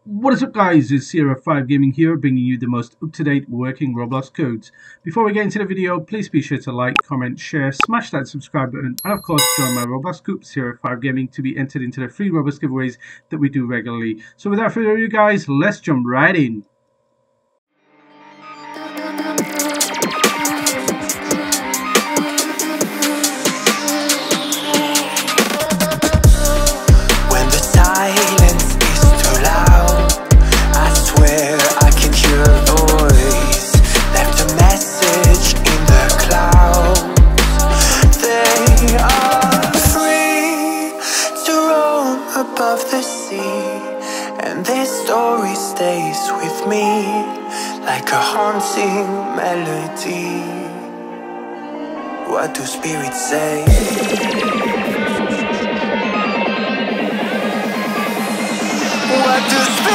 What is up, guys? It's SierraFiveGaming here, bringing you the most up-to-date working Roblox codes. Before we get into the video, please be sure to like, comment, share, smash that subscribe button, and of course join my Roblox group, SierraFiveGaming, to be entered into the free Roblox giveaways that we do regularly. So without further ado, guys, let's jump right in. Above the sea, and this story stays with me like a haunting melody. What do spirits say? What do